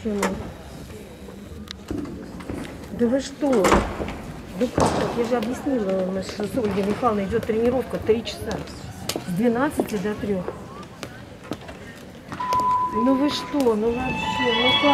вообще, ну. Да вы что? Ну как так? Я же объяснила, что с Ольгой Михайловной идет тренировка 3 часа. С 12 до 3. Ну вы что? Ну вообще, ну